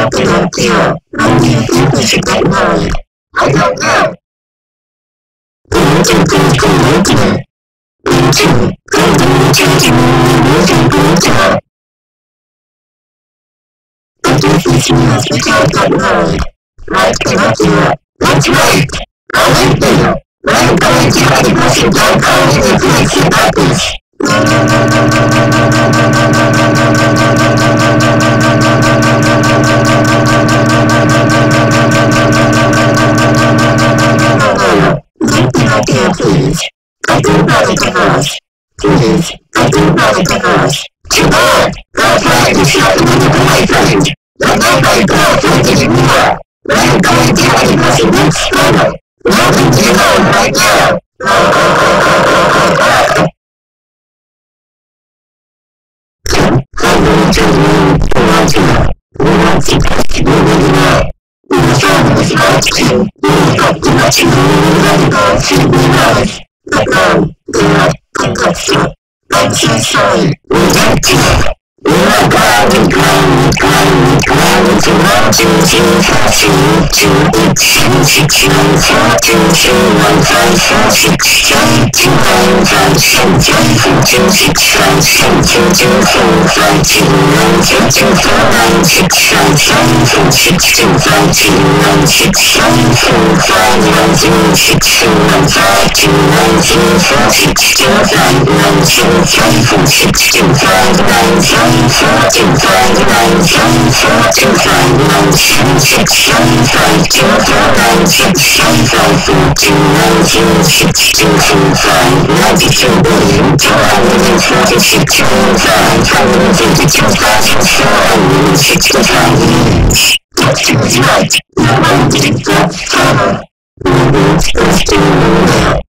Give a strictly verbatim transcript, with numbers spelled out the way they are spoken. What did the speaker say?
about Pinocchio. When do you think we should get married? I don't know. Pinocchio goes Pinocchio. Pinocchio, go Pinocchio, moving Pinocchio. I guess this means we can't get married. Right, Pinocchio? That's right. I like you. I'm going to have a question about calling the police about this. Leave Pinocchio, please. I do want a divorce. Please, I do want a divorce. Too bad. I'll try to shop with a boyfriend. But not my girlfriend anymore. I'm going to have a question next summer. Nothing to know right now. I'm going to leave Pinocchio. We want to catch you really well. We were trying to fight you. We got Pinocchio really well to be nice. But no, God, I got stuck. I'm so sorry. We got to. We are grinding, grinding, grinding, grinding to one, two, three, four, three, two, eight, seven, six, nine, four, two, three, one, five, four, six, seven, two, nine, five, seven, five, four, two, six, five, seven, two, two, four, five, two, nine, two, two, four, nine, six, five, seven, four, six, two, five, two, nine, six, seven, four, five, nine, three, six, four, one, five, two, nine, three, four, six, two, five, nine, seven, five, four, six, two, five, nine, five. Four two five nine seven four two five nine seven six seven five two four nine six seven five four two nine zero six two four five ninety two billion two hundred and forty six million five hundred and fifty two thousand four hundred and sixty five years. Doctor was right. No one did that. Hammer. We will still now.